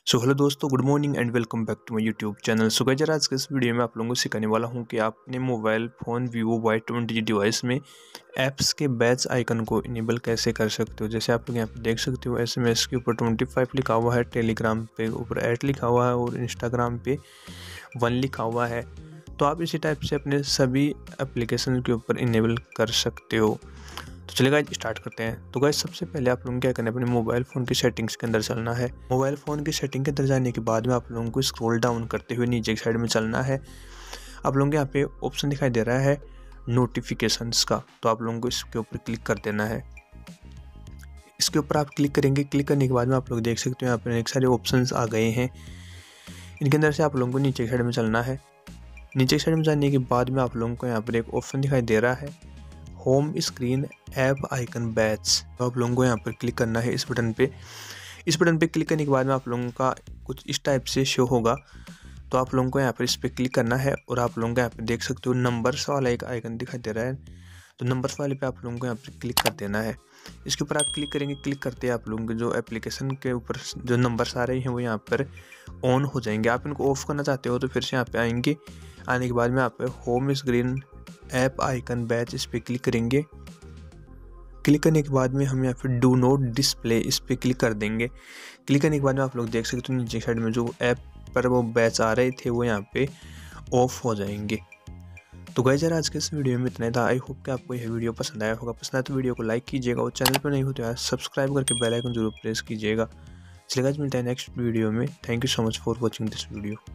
सो hello दोस्तों, good morning and welcome back to my YouTube channel. So guys, आज के इस वीडियो में आप लोगों को सिखाने वाला हूं कि आप अपने mobile phone Vivo Y20 device में ऐप्स के बैच आइकन को इनेबल कैसे कर सकते हो। जैसे आप लोग यहाँ पे देख सकते हो, SMS के ऊपर 25 लिखा हुआ है, टेलीग्राम पे ऊपर 8 लिखा हुआ है और इंस्टाग्राम पे 1 लिखा हुआ है। तो आप इसी टाइप से अपने सभी एप्लीकेशन के ऊपर इनेबल कर सकते हो। तो चलिए गाइस, स्टार्ट करते हैं। तो गाइस, सबसे पहले आप लोगों को क्या करना है, अपने मोबाइल फ़ोन की सेटिंग्स के अंदर चलना है। मोबाइल फ़ोन की सेटिंग के अंदर जाने के बाद में आप लोगों को स्क्रॉल डाउन करते हुए नीचे की साइड में चलना है। आप लोगों को यहाँ पे ऑप्शन दिखाई दे रहा है नोटिफिकेशंस का, तो आप लोगों को इसके ऊपर क्लिक कर देना है। इसके ऊपर आप क्लिक करेंगे। क्लिक करने के बाद में आप लोग देख सकते हो यहाँ पर एक सारे ऑप्शंस आ गए हैं। इनके अंदर से आप लोगों को नीचे की साइड में चलना है। नीचे की साइड में जाने के बाद में आप लोगों को यहाँ पर एक ऑप्शन दिखाई दे रहा है home screen app icon badge. तो आप लोगों को यहाँ पर क्लिक करना है इस बटन पे। इस बटन पे क्लिक करने के बाद में आप लोगों का कुछ इस टाइप से शो होगा। तो आप लोगों को यहाँ पर इस पर क्लिक करना है और आप लोगों को यहाँ पर देख सकते हो नंबर्स वाला एक आइकन दिखाई दे रहा है। तो नंबर्स वाले पे आप लोगों को यहाँ पर क्लिक कर देना है। इसके ऊपर आप क्लिक करेंगे। क्लिक करते हैं आप लोगों के जो एप्लीकेशन के ऊपर जो नंबर्स आ रहे हैं वो यहाँ पर ऑन हो जाएंगे। आप इनको ऑफ करना चाहते हो तो फिर से यहाँ पे आएंगे। आने के बाद में आप home screen app icon badge इस पर क्लिक करेंगे। क्लिक करने के बाद में हम यहाँ पे डू नॉट डिस्प्ले इस पर क्लिक कर देंगे। क्लिक करने के बाद में आप लोग देख सकते हो नीचे साइड में जो ऐप पर वो बैच आ रहे थे वो यहाँ पे ऑफ हो जाएंगे। तो गाइस, यार आज के इस वीडियो में इतना ही था। आई होप कि आपको यह वीडियो पसंद आया होगा। पसंद आया तो वीडियो को लाइक कीजिएगा और चैनल पर नहीं हो तो यार सब्सक्राइब करके बेल आइकन जरूर प्रेस कीजिएगा। चलिए गाइस, मिलते हैं नेक्स्ट वीडियो में। Thank you so much for watching this video.